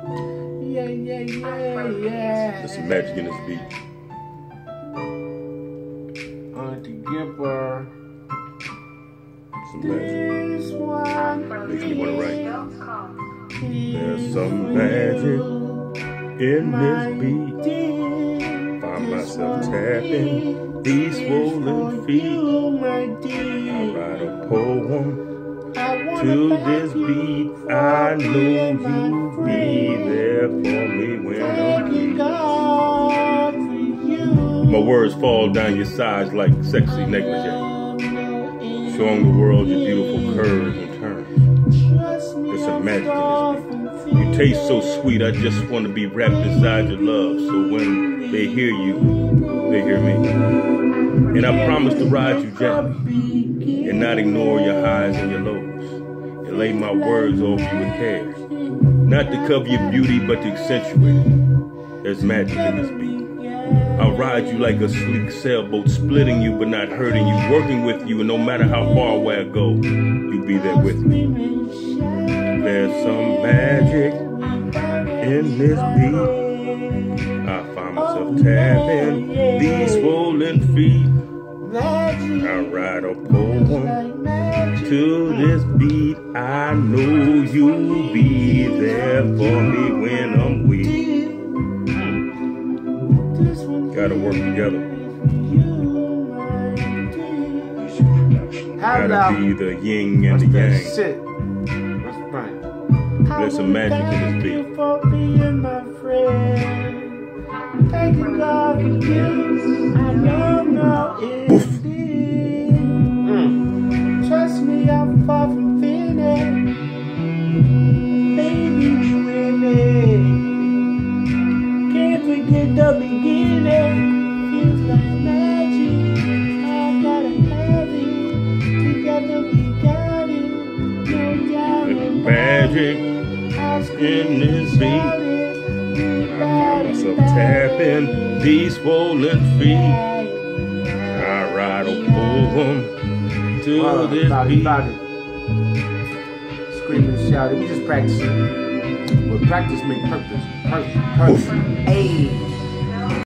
Yeah, yeah, yeah, yeah. There's some magic in this beat. Together. Some magic. This one. Makes me want to write. There's some magic in this beat. Find myself tapping these swollen feet. I write a poem to this beat. I know you'll be there for me when I'm weak. My words fall down your sides like sexy negligee, showing the world your beautiful curves and turns. There's some magic in this beat. You taste so sweet, I just want to be wrapped inside your love. So when they hear you, they hear me. And I promise to ride you gently and not ignore your highs and your lows. And lay my words over you with care. Not to cover your beauty, but to accentuate it. There's magic in this beat. I'll ride you like a sleek sailboat, splitting you but not hurting you, working with you, and no matter how far away I go, you'll be there with me. There's some magic in this beat. I find myself tapping these swollen feet. I write a poem to this beat. I know you'll be there for me when I'm weak. Gotta work together. Gotta be the yin and the yang. Shit. That's right. There's some magic in this beat. Boof. Trust me, I'm far from finished. Baby, you in it. Can't forget the beginning. Feels like magic. I gotta have it. Together we got it. No doubt. There's magic in this beat. I find myself tapping these swollen feet. I write a poem to this beat. Screaming and shouting. We just practicing. But practice make purpose. Hey.